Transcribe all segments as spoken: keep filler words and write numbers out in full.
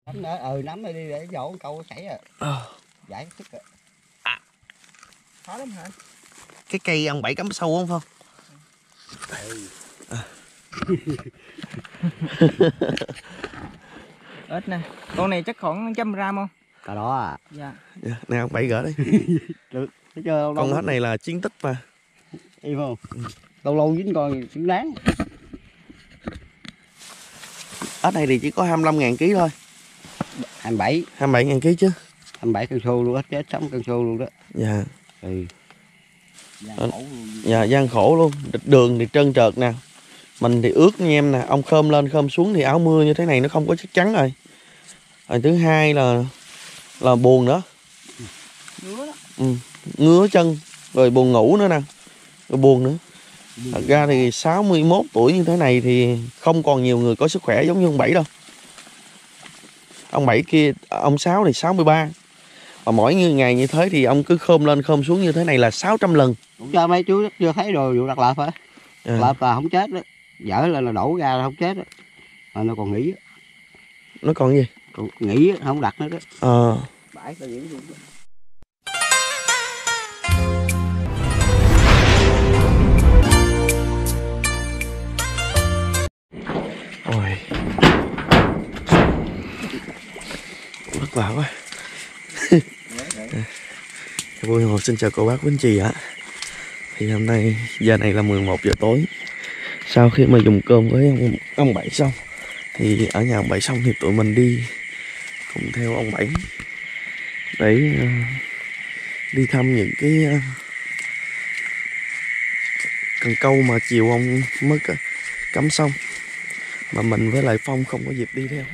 Nắm nữa, ừ nắm đi để dỗ câu chảy à. Ờ. Giải thức rồi. À. Khó lắm hả? Cái cây ông Bảy cắm sâu không Phong? Ừ. À. Ếch nè. Con này chắc khoảng một trăm gram không? Cả đó à. Dạ. Dạ, nè ông Bảy gỡ đi. Được. Thấy chưa, lâu Con lâu hết này là chiến tích mà. im không? Lâu lâu dính con xứng đáng. Ếch này thì chỉ có hai mươi lăm ngàn ký thôi. hai mươi bảy. hai mươi bảy ngàn ký chứ. hai mươi bảy cân xô luôn á, chết sống cân xô luôn đó. Dạ. Ừ. Gian khổ luôn. Dạ, gian khổ luôn. Đường thì trơn trượt nè. Mình thì ướt nha em nè. Ông khơm lên khơm xuống thì áo mưa như thế này nó không có chắc chắn rồi. Rồi thứ hai là là buồn nữa. Ngứa đó. Ừ, ngứa chân. Rồi buồn ngủ nữa nè. Rồi buồn nữa. Thật ra thì sáu mươi mốt tuổi như thế này thì không còn nhiều người có sức khỏe giống như ông Bảy đâu. Ông Bảy kia, ông Sáu thì sáu mươi ba. Và mỗi như ngày như thế thì ông cứ khom lên khom xuống như thế này là sáu trăm lần. Cũng cho mấy chú chưa thấy rồi vụ đặt lợp hả? À. Lợp là không chết đó. Dở lên là đổ ra là không chết đó. Mà nó còn nghỉ. Nó còn gì? Còn nghỉ không đặt nữa đó. Ờ. Bãi tao diễn luôn. Ôi. Vất vả quá. Vui Hồ xin chào cô bác quý anh chị ạ. Thì hôm nay giờ này là mười một giờ tối. Sau khi mà dùng cơm với ông, ông Bảy xong thì ở nhà ông Bảy xong thì tụi mình đi cùng theo ông Bảy để uh, đi thăm những cái uh, cần câu mà chiều ông mới cắm xong mà mình với lại Phong không có dịp đi theo.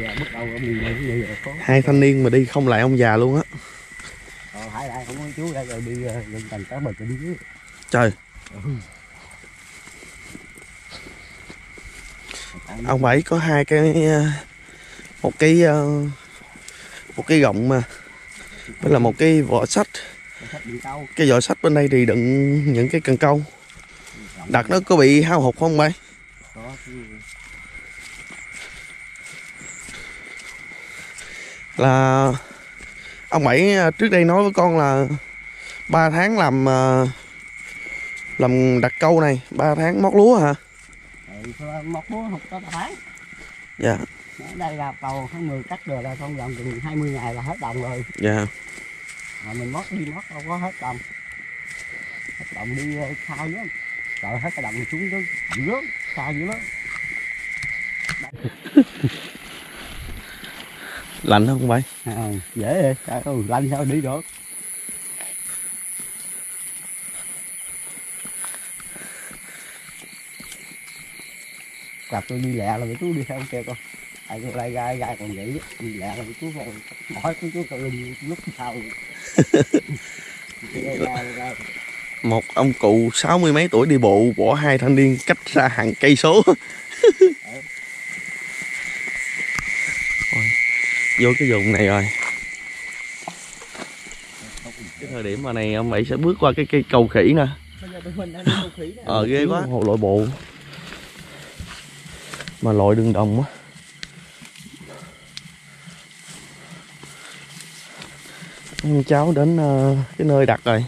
Hai thanh niên mà đi không lại ông già luôn á. Ờ, hải lại không có chú ra rồi đi gần thành cá bờ đi dưới. Trời. Ừ. Ông Bảy có hai cái một cái một cái gọng mà với là một cái vỏ sách. Cái vỏ sách bên đây thì đựng những cái cần câu. Đặt nó có bị hao hụt không Bảy? Là ông Bảy trước đây nói với con là ba tháng làm làm đặt câu này, ba tháng móc lúa hả? Ừ, móc lúa không có ba tháng. Dạ. Đây là tàu tháng mười cắt rồi là trong vòng chừng hai mươi ngày là hết đồng rồi. Dạ. Mà mình móc đi móc đâu có hết đồng. Hết đồng đi xa lắm. Trời hết cái đồng xuống nước, nước xa dữ lắm. Lạnh không Bảy? À, dễ vậy, trời ơi, lạnh sao đi được. Gặp tôi đi lẹ là chú đi theo kêu con. Tại tôi lại gai gai còn vậy đi lẹ là chú hỏi chú chú lưng lúc sau. Một ông cụ sáu mươi mấy tuổi đi bộ bỏ hai thanh niên cách ra hàng cây số. Vô cái vùng này rồi. Cái thời điểm mà này ông Bảy sẽ bước qua cái cây cầu khỉ nè. Ờ ghê quá. Hồ lội bộ. Mà lội đường đồng á. Cháu đến uh, cái nơi đặt rồi.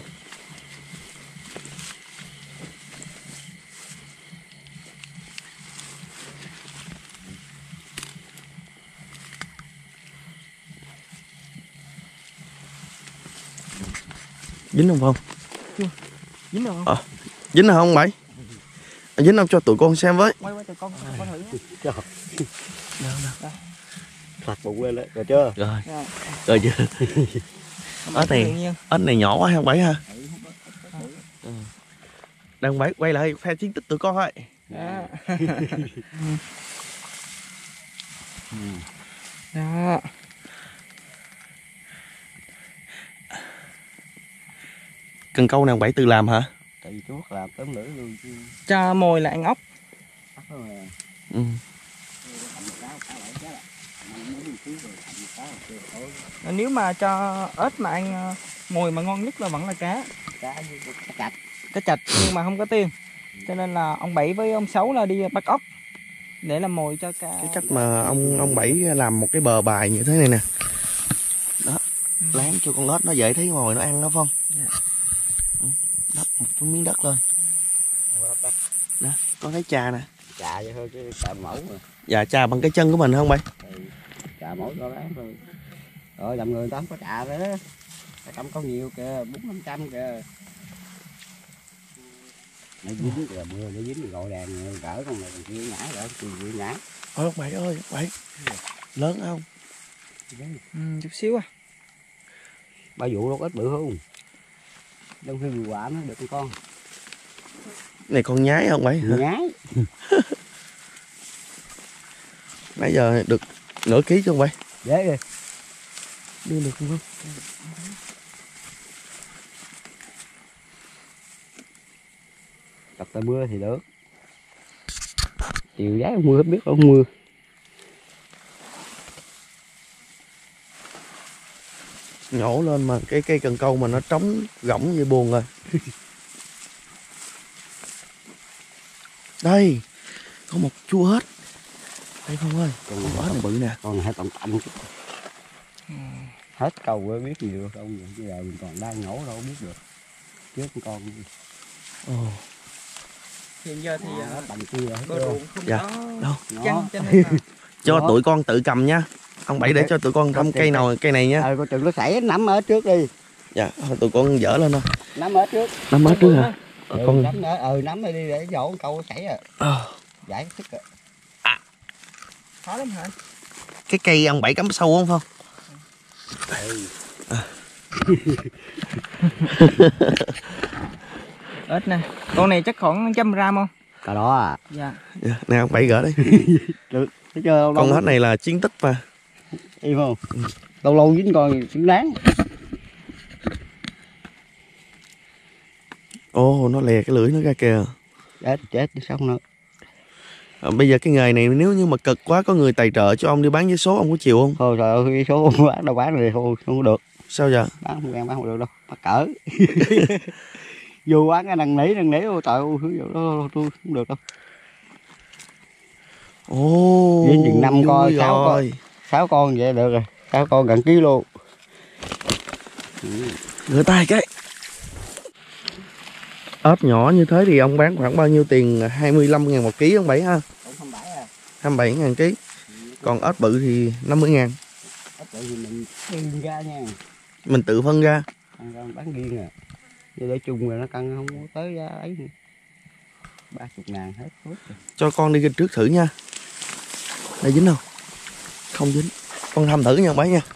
Dính không Phong? Chưa. Dính được không? À, dính được không Bảy? À, dính không cho tụi con xem với. Quay qua tụi con, con thử nhé. Đâu đâu. Phạt bụng lên đấy, rồi chưa? Rồi. Rồi, rồi chưa? Ếch này, ếch này nhỏ quá không Bảy ha? Ừ. Đang Bảy quay lại phe chiến tích tụi con thôi. Đó. Đó. Cần câu nào Bảy tự làm hả? Tự chuốt làm tấm lưỡi luôn chứ. Cho mồi là ăn ốc. Ừ. Nếu mà cho ếch mà ăn mồi mà ngon nhất là vẫn là cá. Cá chạch. Cá chạch nhưng mà không có tiền. Cho nên là ông Bảy với ông Sáu là đi bắt ốc. để làm mồi cho cá. Cái cách mà ông ông Bảy làm một cái bờ bài như thế này nè. Đó, Ừ. láng cho con ếch nó dễ thấy mồi nó ăn đó Phong. Dạ. Đắp một cái miếng đất lên. Đó, có cái trà nè. Chà vậy thôi chứ chà mẫu mà. Dạ trà bằng cái chân của mình không Bảy? Ừ, chà mẫu cho láng thôi. Rồi làm người ta không có chà đó. Trăm có nhiều kìa, bốn năm trăm kìa. Nó dính kìa, mưa nó dính gọi đèn gỡ con này còn kia nhảy rồi, kia nhảy. Ôi ông Bảy ơi, ông Bảy. Lớn không? Ừ, chút xíu à. Ba vụ đâu có ít bự không? Đâu khi vừa quả nó được con con. Này con nhái không Bảy hả? Nhái. Nãy giờ được nửa ký chứ không Bảy? Dễ đi. Đưa được không? Tập tay mưa thì được. Chiều giá không mưa, biết không mưa. Nhổ lên mà cái cây cần câu mà nó trống gỗng như buồn rồi. Đây, có một chú ếch. Đây Phong ơi, con ếch này bự nè. Con này tổng tổng chút. Hết câu mới biết nhiều không, bây giờ mình còn đang nhổ đâu biết được. Trước con. Ồ. Hiện giờ thì Nó uh, bằng kia rồi. bờ ruộng không Dạ. có Đâu? chăn cho nên là Cho Đó. tụi con tự cầm nha. Ông Bảy để cho tụi con cầm cây nào cây này nha. Ờ, con chừng nó xảy nắm ở trước đi. Dạ, tụi con dỡ lên thôi. Nắm ở trước. Nắm hết trước hả? Ừ, Con nắm ở, ừ, nắm ở đi để dỗ câu xảy à. Ờ. Giải thích rồi. khó lắm hả? Cái cây ông Bảy cắm sâu không Phong? Ừ. Ếch nè. Con này chắc khoảng trăm gram không? Cả đó à. Dạ. Dạ, nè ông Bảy gỡ đây. Được. Thấy chưa? Con hết này là chiến tích mà. Im không? Lâu lâu dính con xứng đáng. Ồ, nó lè cái lưỡi nó ra kìa. Chết chết xong nữa. À, bây giờ cái nghề này nếu như mà cực quá có người tài trợ cho ông đi bán vé số ông có chịu không? Thôi trời ơi, số không bán đâu bán rồi thôi không có được. Sao vậy? Bán không ăn bán không được đâu. Bắt cỡ. Vô bán cái năn nỉ năn nỉ ôi trời ơi, thứ đó tôi không được đâu. Ồ. Với chừng năm coi sáu con. Rồi. Sáu con vậy được rồi. Sáu con gần ký luôn. Rửa tay cái. Ếch nhỏ như thế thì ông bán khoảng bao nhiêu tiền? hai mươi lăm ngàn một ký ông Bảy ha? Không bảy à. hai mươi bảy ngàn ký. Còn ếch bự thì năm mươi ngàn. Ếch bự thì mình riêng ra nha. Mình tự phân ra. Ăn ra bán riêng à. Vậy để chung rồi nó cân không có tới giá ấy nữa. ba mươi ngàn hết phút rồi. Cho con đi trước thử nha. Đây dính không? Không dính. Con thăm thử nha ông Bảy nha.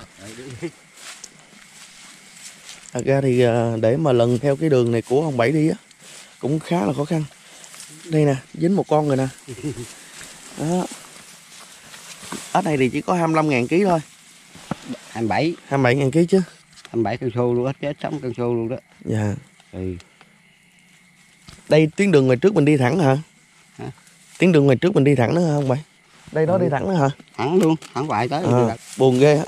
Thật ra thì để mà lần theo cái đường này của ông Bảy đi á cũng khá là khó khăn. Đây nè, dính một con rồi nè. Đó. Ếch này thì chỉ có hai mươi lăm ngàn ký thôi. hai mươi bảy. hai mươi bảy ngàn ký chứ. hai mươi bảy cân xô luôn á, chết sống cân xô luôn đó. Dạ. Ừ. Đây tuyến đường ngoài trước mình đi thẳng hả? Hả? Tuyến đường ngoài trước mình đi thẳng nữa hả ông Bảy? Đây đó Ừ. đi thẳng nữa hả? Thẳng luôn, thẳng hoài tới. À, buồn ghê á.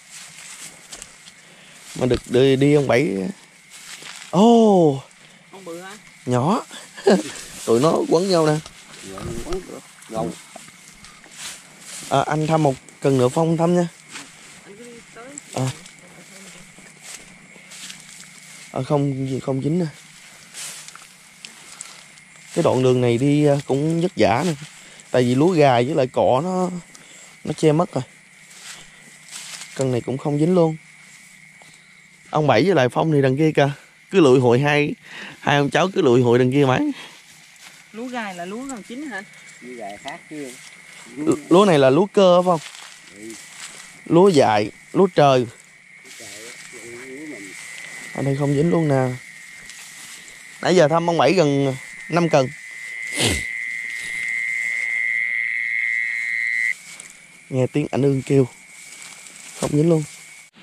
Mà được đi, đi ông Bảy. Ồ. Oh, Con bự hả? nhỏ. Tụi nó quấn nhau nè. Gầu. À, anh thăm một cần nữa Phong thăm nha. À. À, không không dính nè. Cái đoạn đường này đi cũng vất vả nè. Tại vì lúa gà với lại cỏ nó nó che mất rồi. Cần này cũng không dính luôn. Ông Bảy với lại Phong thì đằng kia kìa. Cứ lụi hội hai hai ông cháu cứ lụi hội đằng kia mãi. Lúa gai là lúa gần chín hả? Lúa gà khác chứ. Lúa này là lúa cơ phải không? Ừ. Lúa dại, lúa trời. Ở đây không dính luôn nè. Nãy giờ thăm ông Bảy gần năm cần. Nghe tiếng ảnh ương kêu. Không dính luôn.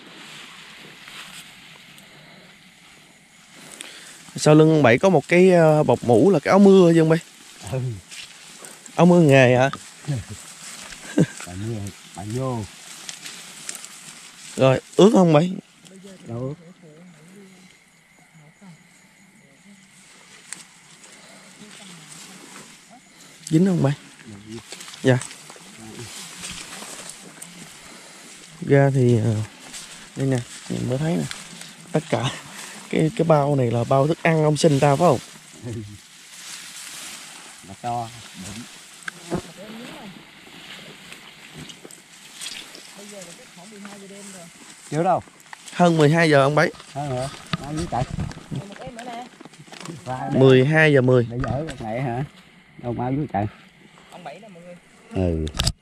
Sau lưng ông Bảy có một cái bọc mũ là cái áo mưa chứ ông Bảy? Ừ. Áo mưa nghề hả? Bạn mưa, bạn vô. Rồi, ướt không Bảy? Đâu. Dính không Bảy? Dạ. Ra thì đây nè, nhìn mới thấy nè, tất cả cái cái bao này là bao thức ăn ông sinh ra phải không? Mà cho bụng. Chưa đâu. Hơn mười hai giờ ông Bảy. Hơn nữa. Bao nhiêu trời? mười hai giờ mười. Bây giờ ở này hả? Đâu bao nhiêu trời? Ông Bảy nè mọi người. Ừ.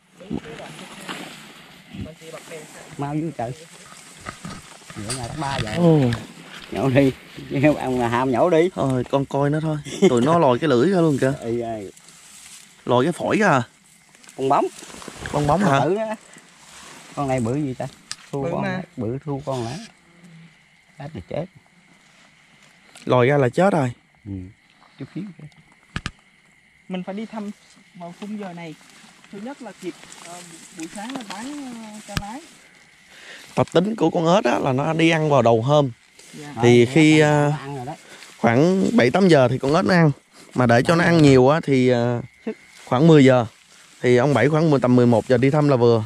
Bao nhiêu trời? Nhổ nhà ba giờ. Oh. Nhổ đi. Ông là ham nhổ đi. Thôi con coi nó thôi. Tụi nó lòi cái lưỡi ra luôn kìa. Lòi cái phổi ra à? Con bóng. Con bóng hả? Bự đó. Con này bự gì ta? Thu Bự con mà. này. Bự thu con lá. Chết thì chết. Lòi ra là chết rồi. Ừ. Chút xíu kìa. Mình phải đi thăm vào khung giờ này. Thứ nhất là kịp uh, buổi sáng là bán uh, cho lái. Tập tính của con ếch á là nó đi ăn vào đầu hôm. Dạ. Thì Đó, khi ăn uh, rồi đó. khoảng bảy tám giờ thì con ếch nó ăn. Mà để cho nó ăn nhiều á thì uh, khoảng mười giờ. Thì ông Bảy khoảng tầm mười một giờ đi thăm là vừa.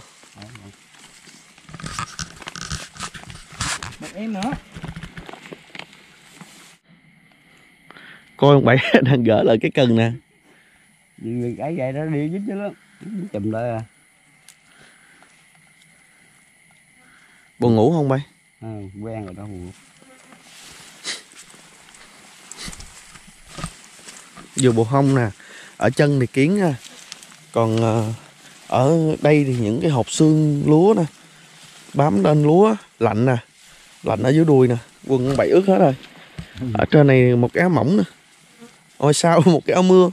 Một em nữa. Coi ông Bảy đang gỡ lại cái cần nè. Vì cái vậy đó đi dính chứ lắm. Chùm lại à. Buồn ngủ không Bảy? À, quen rồi đó buồn. Vừa bộ hông nè, ở chân thì kiến nha. Còn uh, ở đây thì những cái hộp xương lúa nè, bám lên lúa, lạnh nè, lạnh ở dưới đùi nè, quần con Bảy ướt hết rồi. Ở trên này một cái áo mỏng nè, ôi sau một cái áo mưa.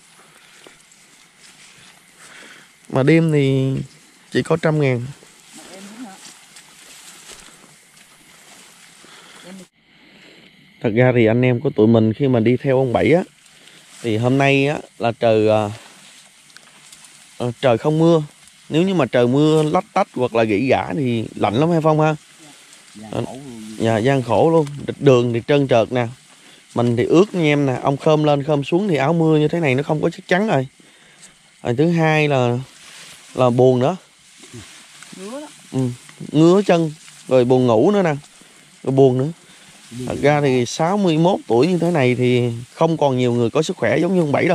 Mà đêm thì chỉ có trăm ngàn. Thật ra thì anh em của tụi mình khi mà đi theo ông Bảy á, thì hôm nay á là trời uh, trời không mưa. Nếu như mà trời mưa lách tách hoặc là gỉ gả thì lạnh lắm hay Phong ha? Gian khổ Dạ, gian khổ luôn. Đường thì trơn trượt nè, mình thì ướt nha em nè. Ông khom lên khom xuống thì áo mưa như thế này nó không có chắc chắn rồi. Rồi thứ hai là là buồn nữa. Ngứa đó. Ừ, ngứa chân, rồi buồn ngủ nữa nè, rồi buồn nữa. Thật ra thì sáu mươi mốt tuổi như thế này thì không còn nhiều người có sức khỏe giống như ông Bảy đâu.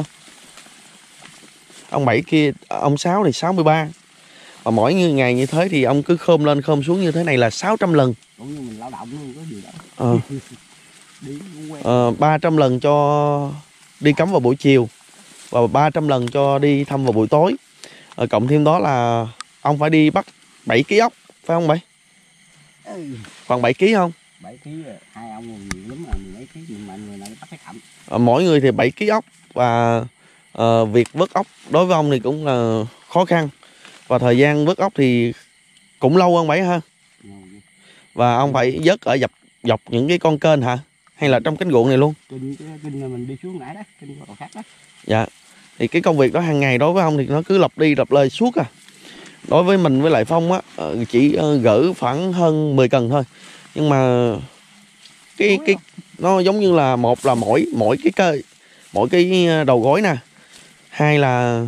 Ông Bảy kia, ông Sáu thì sáu mươi ba. Và mỗi ngày như thế thì ông cứ khom lên khom xuống như thế này là sáu trăm lần. cũng như mình lao động luôn có gì đâu. Ờ. Đi cũng quen. Ờ, ba trăm lần cho đi cắm vào buổi chiều và ba trăm lần cho đi thăm vào buổi tối. Ờ, cộng thêm đó là ông phải đi bắt bảy ký ốc, phải không Bảy? Ừ. Khoảng bảy ký không? bảy ký hai ông nhiều lắm mà mười mấy ký nhưng mà người này bắt cái cặm. Ờ, mỗi người thì bảy ký ốc và ờ, việc vớt ốc đối với ông thì cũng là khó khăn. Và thời gian vớt ốc thì cũng lâu hơn Bảy ha. Ừ. Và ông phải vớt ở dọc dọc những cái con kênh hả? Hay là trong cánh ruộng này luôn? Kinh cái kinh là mình đi xuống nãy đó, kinh còn khác đó. Dạ. Thì cái công việc đó hàng ngày đối với ông thì nó cứ lặp đi lặp lại suốt à. Đối với mình với lại Phong á, chỉ gỡ khoảng hơn mười cần thôi. Nhưng mà cái cái nó giống như là một là mỗi mỗi cái cây, mỗi cái đầu gối nè. Hai là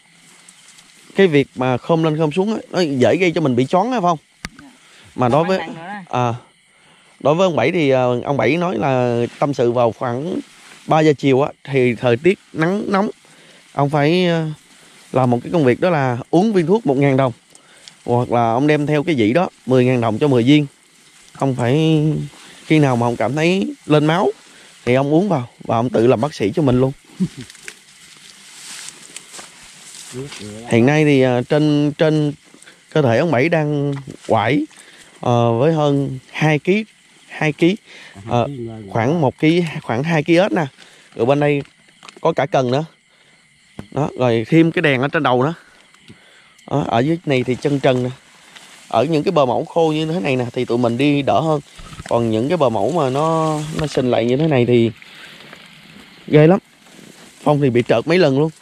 cái việc mà khom lên khom xuống á, nó dễ gây cho mình bị choáng hay không? Mà đối với à, đối với ông Bảy thì ông Bảy nói là tâm sự vào khoảng ba giờ chiều á thì thời tiết nắng nóng, ông phải làm một cái công việc đó là uống viên thuốc một ngàn đồng. Hoặc là ông đem theo cái dĩ đó mười ngàn đồng cho mười viên. Ông phải khi nào mà ông cảm thấy lên máu thì ông uống vào và ông tự làm bác sĩ cho mình luôn. Hiện nay thì trên trên cơ thể ông Bảy đang quải uh, với hơn hai ký hai ký uh, khoảng một ký khoảng hai ký ếch nè. Rồi bên đây có cả cần nữa. Đó, rồi thêm cái đèn ở trên đầu nữa. Đó, ở dưới này thì chân trần nè. Ở những cái bờ mẫu khô như thế này nè thì tụi mình đi đỡ hơn. Còn những cái bờ mẫu mà nó nó sinh lại như thế này thì ghê lắm. Phong thì bị trợt mấy lần luôn.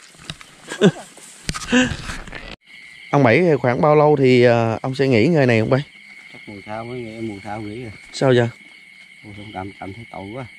Ông Bảy khoảng bao lâu thì uh, ông sẽ nghỉ nghề này không Bảy? Chắc mùa sau mới nghỉ, mùa sau nghỉ rồi. Sao vậy? Mùa sau cầm cầm thấy tội quá.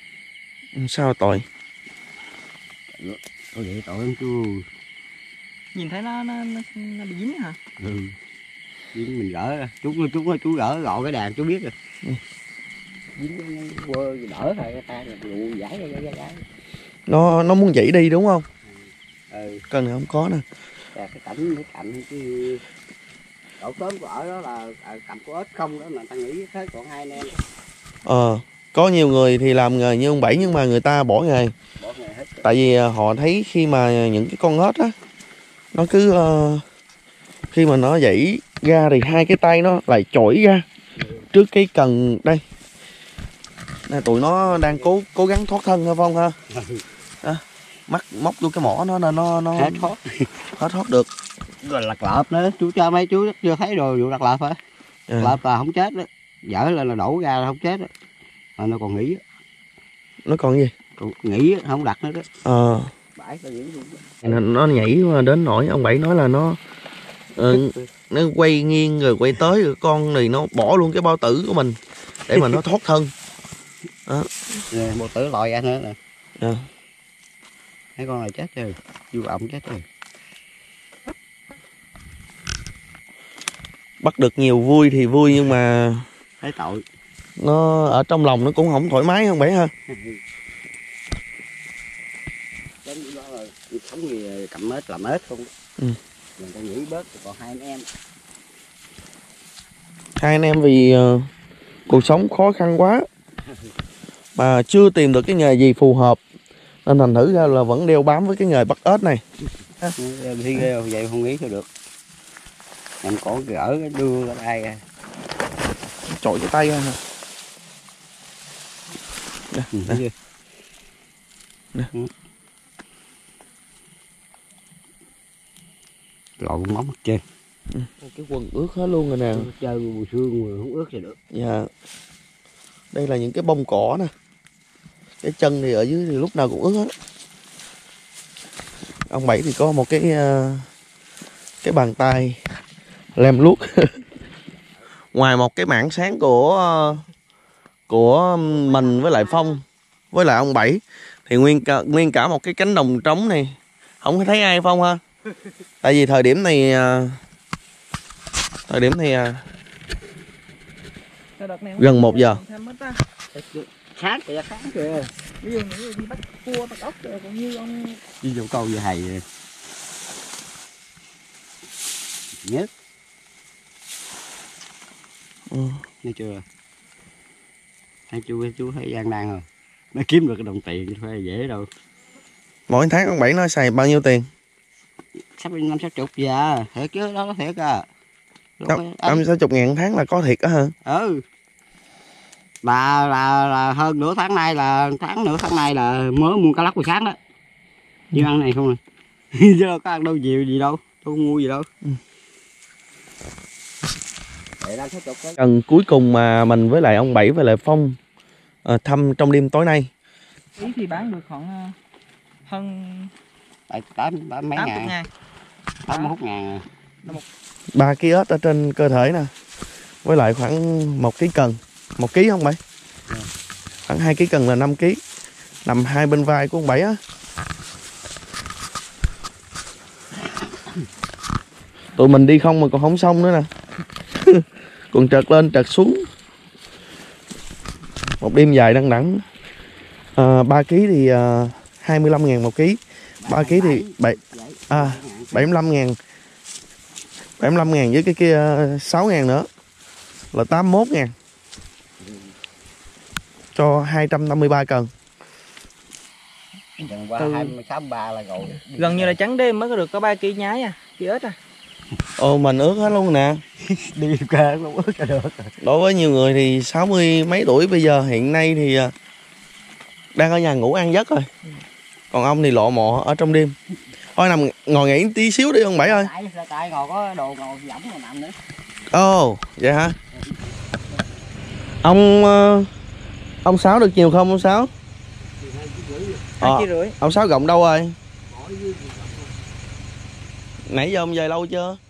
Sao tội? Có vậy tội lắm chú. Nhìn thấy nó nó nó, nó bị dính hả? Ừ. Dính mình gỡ ra. Chú chú chú gỡ gọn cái đàn chú biết rồi. Ừ. Dính quơ đỡ thôi cái tay lụ giải ra giải giải. Nó nó muốn dậy đi đúng không? Ừ. Cần này không có nè. Cái cảnh cái cạnh cái chỗ sớm của ở đó là cầm có ếch không đó mà ta nghĩ thế còn hai anh em. Ờ, có nhiều người thì làm nghề như ông Bảy nhưng mà người ta bỏ nghề. Bỏ nghề hết. Tại vì họ thấy khi mà những cái con ếch á nó cứ uh, khi mà nó dậy ra thì hai cái tay nó lại chổi ra trước cái cần đây. Nè, tụi nó đang cố cố gắng thoát thân ha Phong ha. À, mắt móc vô cái mỏ nó nó nó nó hết thoát. hết thoát được. Rồi lật lợp nữa, chú cho mấy chú chưa thấy rồi vụ lật lợp hả? À. Lợp là không chết đó. Dở lên là đổ ra là không chết đó. Mà nó còn nghỉ. Nó còn gì? Còn nghỉ không đặt nữa đó. Ờ. Bãi tao nghỉ nó, nó nhảy đến nỗi ông Bảy nói là nó uh, nó quay nghiêng rồi quay tới rồi con này nó bỏ luôn cái bao tử của mình để mà nó thoát thân. Đó. Nè, bao tử lòi ra nữa nè. À. Mấy con này chết rồi, du ổng chết rồi. Bắt được nhiều vui thì vui nhưng mà thấy tội. Nó ở trong lòng nó cũng không thoải mái không Bảy ha. Đến đó là sống gì cầm ếch làm ếch không. Ừ. Mình ta nghĩ bớt còn hai anh em. Hai anh em vì uh, cuộc sống khó khăn quá mà chưa tìm được cái nghề gì phù hợp nên thành thử ra là vẫn đeo bám với cái nghề bắt ếch này. Thi ghê rồi, vậy không nghĩ sao được. Em có gỡ đưa ra đây ra. Chọi cái tay ra nè. Nè, nè. Nè. Nè. Ừ. Lộn móng mặt trên. Ừ. Cái quần ướt hết luôn rồi nè. Chơi mùa sương rồi không ướt gì được. Dạ. Đây là những cái bông cỏ nè. Cái chân thì ở dưới thì lúc nào cũng ướt hết. Ông Bảy thì có một cái uh, cái bàn tay lem luốc. Ngoài một cái mảng sáng của uh, của mình với lại Phong với lại ông Bảy thì nguyên cả, nguyên cả một cái cánh đồng trống này không thấy ai Phong ha. Tại vì thời điểm này uh, thời điểm này uh, gần một giờ. Sáng kìa, sáng kìa. Ví dụ như đi bắt cua, bắt ốc rồi cũng như ông đi vô câu về hầy rồi. Nhất. Ừ. Thấy chưa? Thấy chú chú thấy gian nan rồi. Nó kiếm được cái đồng tiền chứ phải dễ đâu. Mỗi tháng ông Bảy nói xài bao nhiêu tiền? Sắp năm sáu chục giờ, thiệt chứ đó có thiệt à. Năm sáu chục ngàn tháng là có thiệt á hả? Ừ. Là là là hơn nửa tháng nay là tháng nửa tháng nay là mới mua cá lóc buổi sáng đó. Như ăn này không à. Chứ đâu có ăn đâu nhiều gì đâu, đâu có mua gì đâu. Ừ. Cần cuối cùng mà mình với lại ông Bảy với lại Phong uh, thăm trong đêm tối nay. Ý thì bán được khoảng uh, hơn tám tám mấy ngàn. ngàn. tám mươi mốt ngàn. Ba ký ếch ở trên cơ thể nè. Với lại khoảng một ký cần. Một ký không Bảy? Ừ. Khoảng hai ký cần là năm ký. Nằm hai bên vai của ông Bảy á. Tụi mình đi không mà còn không xong nữa nè. Còn trật lên trật xuống. Một đêm dài đăng đẳng. À, ba ký thì uh, hai mươi lăm ngàn một ký. Ba ký thì bảy à, bảy mươi lăm ngàn. bảy mươi lăm ngàn với cái kia uh, sáu ngàn nữa là tám mươi mốt ngàn. Cho hai trăm năm mươi ba cần. Từ... hai mươi sáu ba là rồi. Gần như là trắng đêm mới có được có ba ký nhái à, ký ếch à. Ồ mình ướt hết luôn nè. Đi ca không ướt cho được. Đối với nhiều người thì sáu mươi mấy tuổi bây giờ hiện nay thì đang ở nhà ngủ ăn giấc rồi. Còn ông thì lộ mộ ở trong đêm. Thôi nằm ngồi nghỉ tí xíu đi ông Bảy ơi. Tại, tại ngồi có đồ ngồi võng mà nằm nữa. Ồ, vậy hả? Ông ông Sáu được nhiều không ông Sáu? Hai ký rưỡi. Ông Sáu gọng đâu rồi? Nãy giờ ông về lâu chưa?